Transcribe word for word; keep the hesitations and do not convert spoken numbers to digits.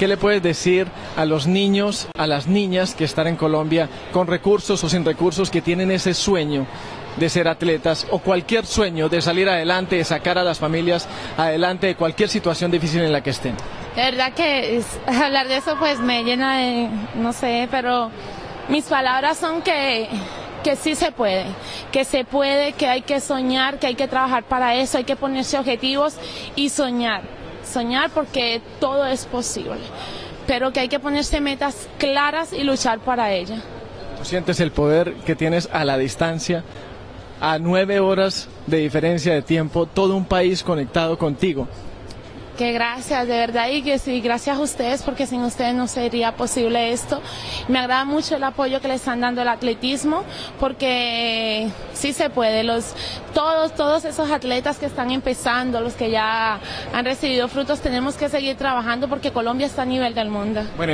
¿qué le puedes decir a los niños, a las niñas que están en Colombia con recursos o sin recursos, que tienen ese sueño de ser atletas o cualquier sueño de salir adelante, de sacar a las familias adelante de cualquier situación difícil en la que estén? De verdad que es, hablar de eso pues me llena de, no sé, pero mis palabras son que, que sí se puede, que se puede, que hay que soñar, que hay que trabajar para eso, hay que ponerse objetivos y soñar, soñar porque todo es posible, pero que hay que ponerse metas claras y luchar para ellas. ¿Tú sientes el poder que tienes a la distancia? A nueve horas de diferencia de tiempo, todo un país conectado contigo. Que gracias, de verdad, y que sí, gracias a ustedes, porque sin ustedes no sería posible esto. Me agrada mucho el apoyo que le están dando al atletismo, porque sí se puede. Los, todos, todos esos atletas que están empezando, los que ya han recibido frutos, tenemos que seguir trabajando porque Colombia está a nivel del mundo. Bueno,